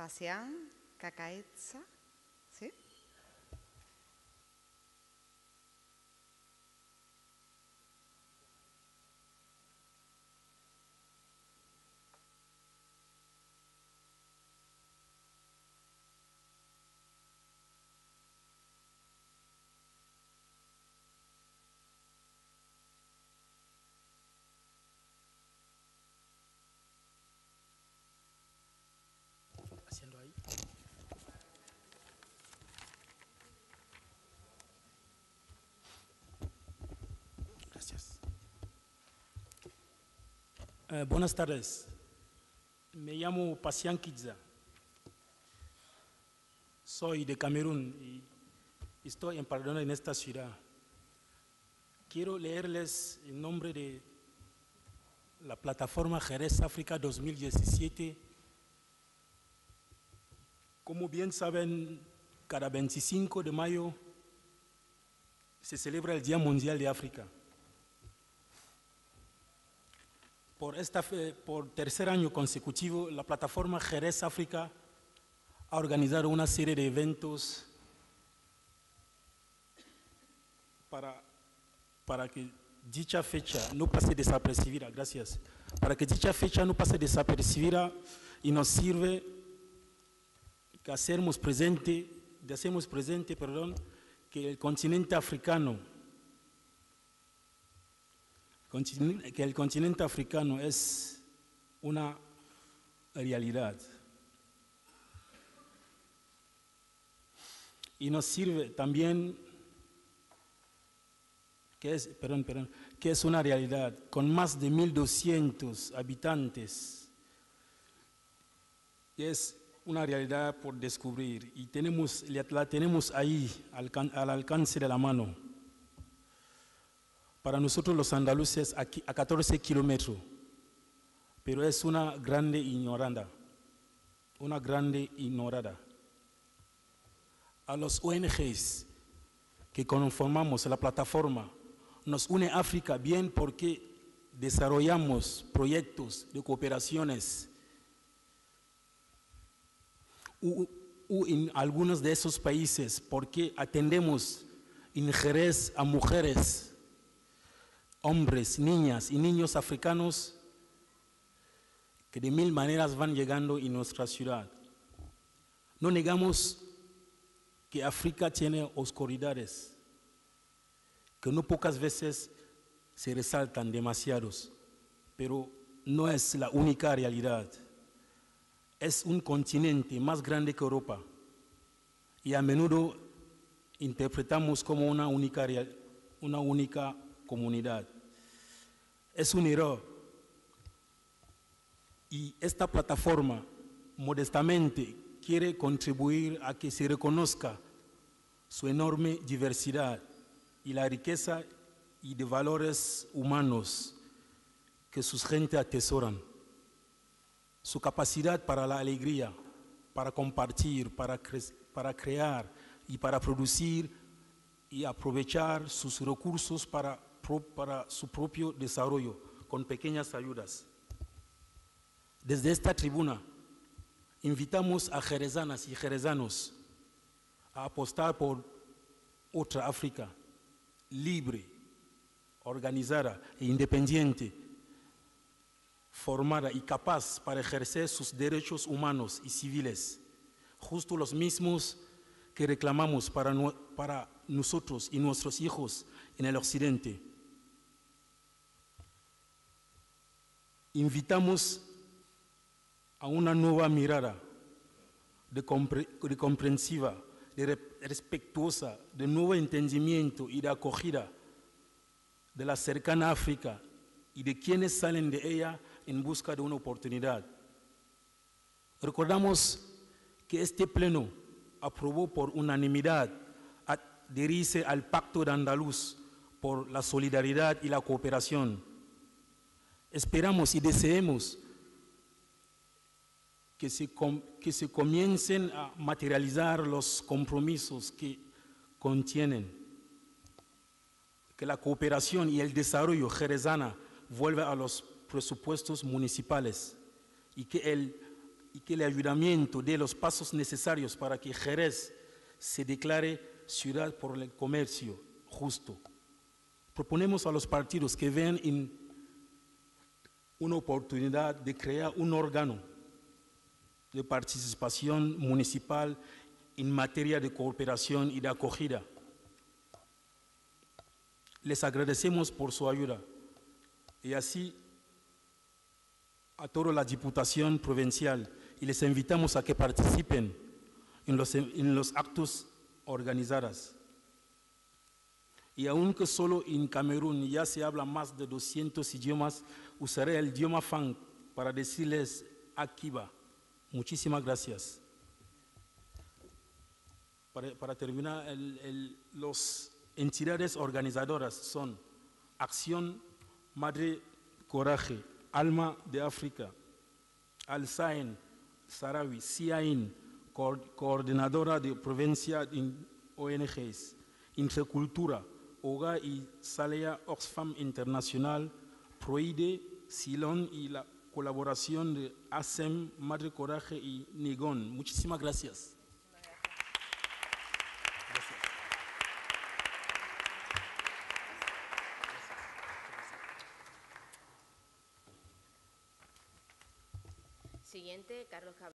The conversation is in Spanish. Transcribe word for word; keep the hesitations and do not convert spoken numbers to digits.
Facián Cacaetza, ¿sí? Haciendo ahí. Gracias. Eh, buenas tardes. Me llamo Pasian Kidza. Soy de Camerún y estoy empadronado en esta ciudad. Quiero leerles el nombre de la plataforma Jerez África dos mil diecisiete. Como bien saben, cada veinticinco de mayo se celebra el Día Mundial de África. Por, esta, por tercer año consecutivo, la plataforma Jerez África ha organizado una serie de eventos para, para que dicha fecha no pase desapercibida. Gracias. Para que dicha fecha no pase desapercibida y nos sirve que hacemos presente, de hacemos presente, perdón, que el continente africano, que el continente africano es una realidad. Y nos sirve también que es, perdón, perdón, que es una realidad con más de mil doscientos habitantes. Y es una realidad por descubrir y tenemos, la tenemos ahí al, al alcance de la mano. Para nosotros los andaluces aquí a catorce kilómetros, pero es una grande ignorada, una grande ignorada. A los O N Ges que conformamos la plataforma, nos une África bien porque desarrollamos proyectos de cooperaciones u, u en algunos de esos países porque atendemos en Jerez a mujeres, hombres, niñas y niños africanos que de mil maneras van llegando en nuestra ciudad. No negamos que África tiene oscuridades, que no pocas veces se resaltan demasiados, pero no es la única realidad. Es un continente más grande que Europa y a menudo interpretamos como una única, una única comunidad. Es un error y esta plataforma modestamente quiere contribuir a que se reconozca su enorme diversidad y la riqueza y de valores humanos que sus gentes atesoran. Su capacidad para la alegría, para compartir, para, cre para crear y para producir y aprovechar sus recursos para, para su propio desarrollo con pequeñas ayudas. Desde esta tribuna invitamos a jerezanas y jerezanos a apostar por otra África libre, organizada e independiente, formada y capaz para ejercer sus derechos humanos y civiles, justo los mismos que reclamamos para, no, para nosotros y nuestros hijos en el occidente. Invitamos a una nueva mirada de, compre, de comprensiva, de respetuosa, de nuevo entendimiento y de acogida de la cercana África y de quienes salen de ella en busca de una oportunidad. Recordamos que este pleno aprobó por unanimidad adherirse al Pacto de Andaluz por la solidaridad y la cooperación. Esperamos y deseemos que se, que se comiencen a materializar los compromisos que contienen, que la cooperación y el desarrollo jerezana vuelva a los presupuestos municipales y que el y que el ayuntamiento dé los pasos necesarios para que Jerez se declare ciudad por el comercio justo. Proponemos a los partidos que vean en una oportunidad de crear un órgano de participación municipal en materia de cooperación y de acogida. Les agradecemos por su ayuda y así a toda la Diputación Provincial y les invitamos a que participen en los, en los actos organizados. Y aunque solo en Camerún ya se habla más de doscientos idiomas, usaré el idioma Fang para decirles aquí va. Muchísimas gracias. Para, para terminar, el, el, las entidades organizadoras son Acción Madre Coraje, Alma de África, Al-Sain, Saharaui, C I A I N, co Coordinadora de Provincia en O N Gs, Intercultura, Oga y Salea Oxfam Internacional, Proide, Silon y la colaboración de A S E M, Madre Coraje y Nigón. Muchísimas gracias. Siguiente, Carlos Caballero.